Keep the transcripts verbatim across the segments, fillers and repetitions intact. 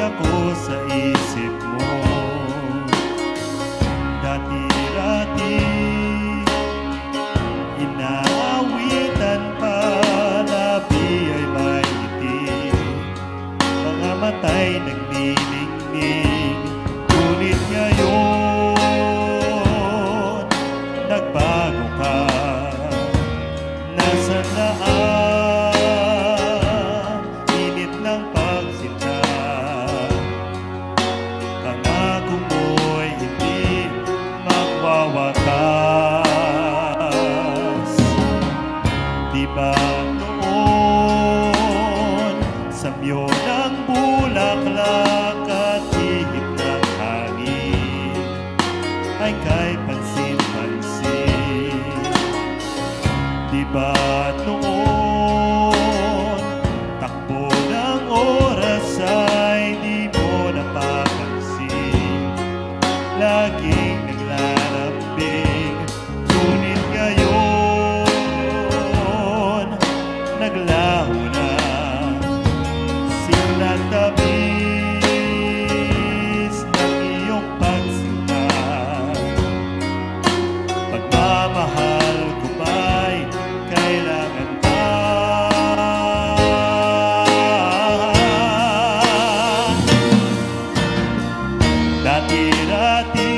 ako sa isip mo. Dati-dati inaawitan pa, labi ay may ngiti, mga matay nagniningning. Ngunit ngayon nagbago ka, nasaan na ang init ng pagsinta? Pangako mo'y hindi magwawakas. Di ba noon samyo ng bulaklak at ihip ng hangin ay kay pansin-pansin? Di ba noon takbo ng oras ay di mo napapansin, laging naglalambing? Ngunit ngayon naglaho na, sinatamis ng iyong pagsinta. Pagmamahal ko ba'y kailangan pa? Dati-dati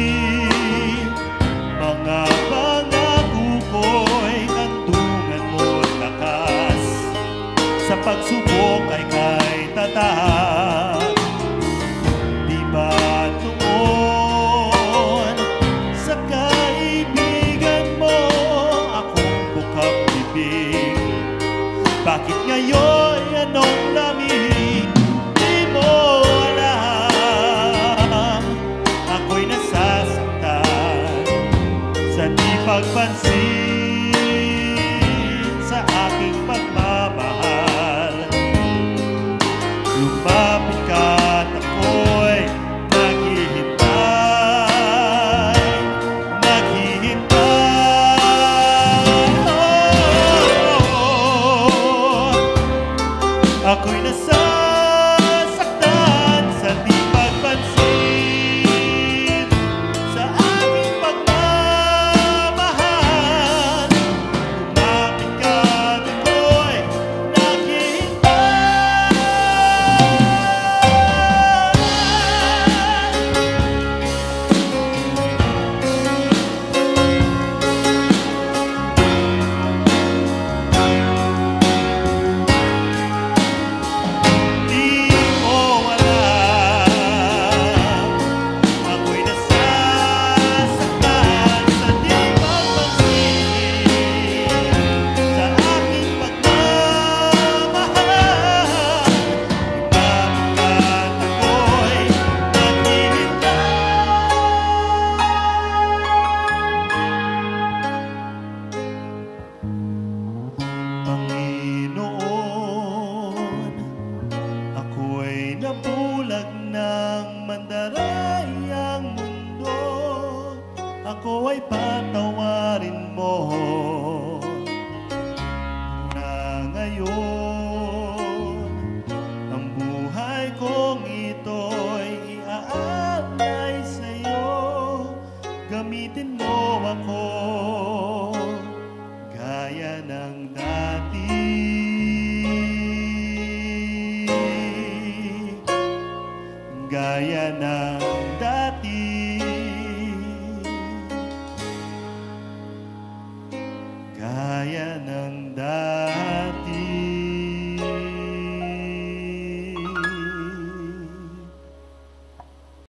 mga pangako ko'y kantungan mo't lakas, sa pagsubok ay kay tatak. Di ba noon sa kaibigan mo akong bukang bibig? Bakit ngayon anong lamig? Di mo alam, ako'y nasasaktan sa di pagpansin sa aking pagmamahal. Lumapit ka at ako'y naghihintay, naghihintay. Oh, ako'y nasa